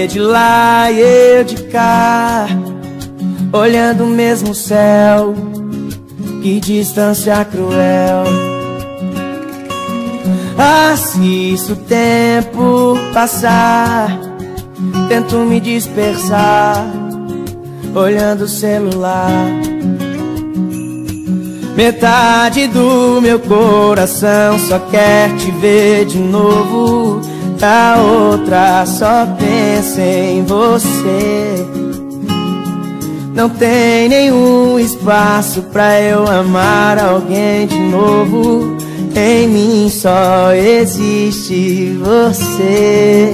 de lá e eu de cá, olhando o mesmo céu. Que distância cruel. Assisto o tempo passar, tento me dispersar, olhando o celular. Metade do meu coração só quer te ver de novo, a outra só pensa em você. Não tem nenhum espaço pra eu amar alguém de novo. Em mim só existe você.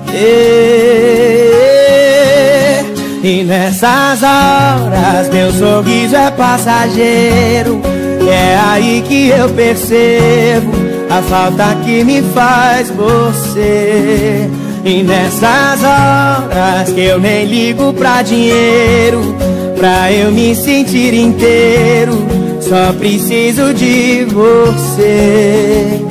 E nessas horas meu sorriso é passageiro. É aí que eu percebo a falta que me faz você. E nessas horas que eu nem ligo pra dinheiro, pra eu me sentir inteiro, só preciso de você.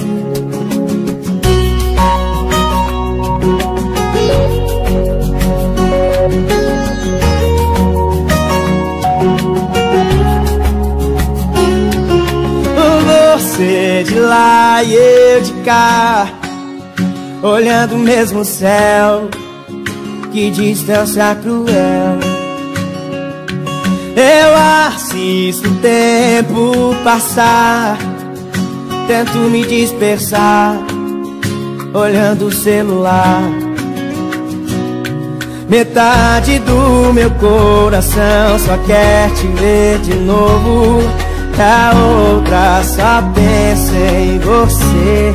Você de lá e eu de cá, olhando o mesmo céu. Que distância cruel. Eu assisto o tempo passar, tento me dispersar, olhando o celular. Metade do meu coração só quer te ver de novo, a outra só pensa em você.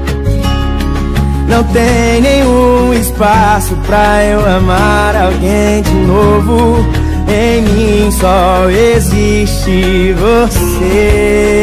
Não tem nenhum espaço pra eu amar alguém de novo. Em mim só existe você.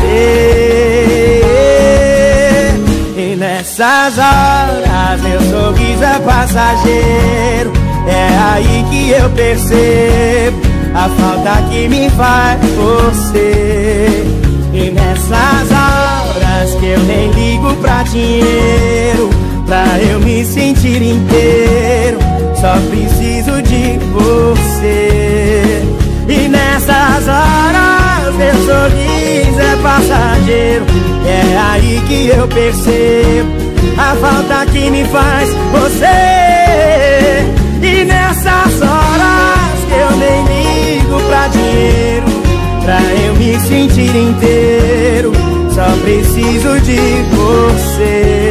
E nessas horas meu sorriso é passageiro. É aí que eu percebo a falta que me faz você. E nessas horas que eu nem ligo pra dinheiro, pra eu me sentir inteiro, só preciso de você. E nessas horas meu sorriso é passageiro. É aí que eu percebo a falta que me faz você. E nessas horas que eu nem ligo pra dinheiro, pra eu me sentir inteiro, só preciso de você.